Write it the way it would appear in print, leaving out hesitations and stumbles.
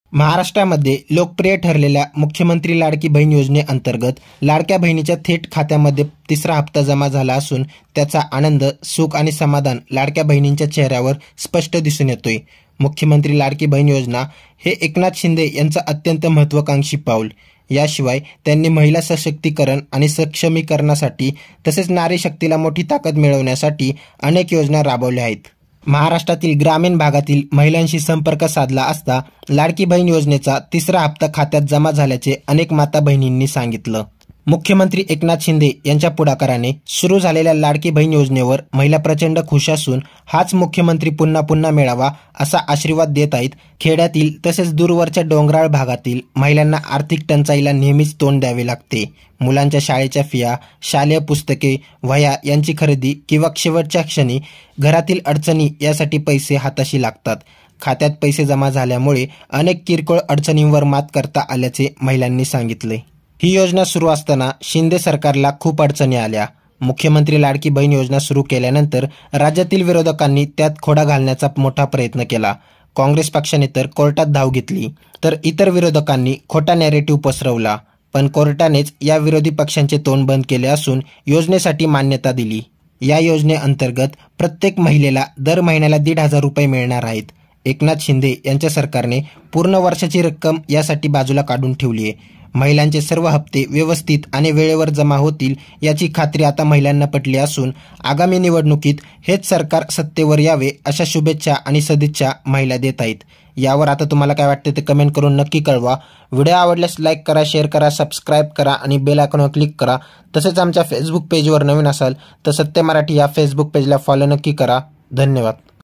महाराष्ट्रामध्ये लोकप्रिय ठरलेल्या मुख्यमंत्री लाडकी बहीण योजनेअंतर्गत लाडक्या बहिणीच्या थेट खात्यामध्ये तिसरा हप्ता जमा झाला असून त्याचा आनंद, सुख आणि समाधान लाडक्या बहिणींच्या चेहऱ्यावर स्पष्ट दिसून येतोय। मुख्यमंत्री लाडकी बहीण योजना हे एकनाथ शिंदे यांचं अत्यंत महत्त्वाकांक्षी पाऊल। याशिवाय त्यांनी महिला सशक्तीकरण आणि सक्षमीकरणासाठी तसेच नारी शक्तीला मोठी ताकद मिळवण्यासाठी अनेक योजना राबवल्या आहेत। महाराष्ट्रातील ग्रामीण भागातील महिलांशी संपर्क साधला असता लाडकी बहीण योजनेचा तिसरा हप्ता खात्यात जमा झाल्याचे अनेक माता बहिणींनी सांगितलं। मुख्यमंत्री एकनाथ शिंदे यांच्या पुढाकाराने सुरू झालेल्या लाडकी बहीण योजनेवर महिला प्रचंड खुश असून हाच मुख्यमंत्री पुन्हा पुन्हा मिळावा असा आशीर्वाद देत आहेत। खेड्यातील तसेच दूरवरच्या डोंगराळ भागातील महिलांना आर्थिक टंचाईला नेहमीच तोंड द्यावे लागते। मुलांच्या शाळेच्या फिया, शालेय पुस्तके, वह्या यांची खरेदी किंवा शेवटच्या क्षणी घरातील अडचणी यासाठी पैसे हाताशी लागतात। खात्यात पैसे जमा झाल्यामुळे अनेक किरकोळ अडचणींवर मात करता आल्याचे महिलांनी सांगितले। ही योजना सुरू असताना शिंदे सरकारला खूप अडचणी आल्या। मुख्यमंत्री लाडकी बहीण योजना सुरू केल्यानंतर राज्यातील विरोधकांनी त्यात खोडा घालण्याचा मोठा प्रयत्न केला। काँग्रेस पक्षाने तर कोर्टात धाव घेतली, तर इतर विरोधकांनी खोटा नॅरेटिव्ह पसरवला, पण कोर्टानेच या विरोधी पक्षांचे तोंड बंद केले असून योजनेसाठी मान्यता दिली। या योजनेअंतर्गत प्रत्येक महिलेला दर महिन्याला 1,500 रुपये मिळणार आहेत। एकनाथ शिंदे यांच्या सरकारने पूर्ण वर्षाची रक्कम यासाठी बाजूला काढून ठेवली आहे। महिलांचे सर्व हप्ते व्यवस्थित आणि वेळेवर जमा होतील याची खात्री आता महिलांना पटली असून आगामी निवडणुकीत हेच सरकार सत्तेवर यावे अशा शुभेच्छा आणि सदिच्छा महिला देत आहेत। यावर आता तुम्हाला काय वाटते ते कमेंट करून नक्की कळवा। व्हिडिओ आवडल्यास लाईक करा, शेअर करा, सबस्क्राईब करा आणि बेल आयकॉनवर क्लिक करा। तसेच आमच्या फेसबुक पेजवर नवीन असाल तर सत्य मराठी या फेसबुक पेजला फॉलो नक्की करा। धन्यवाद।